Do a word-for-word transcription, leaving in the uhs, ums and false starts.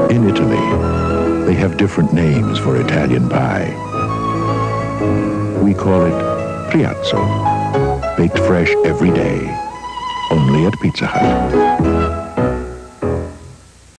In Italy, they have different names for Italian pie. We call it Priazzo, baked fresh every day, only at Pizza Hut.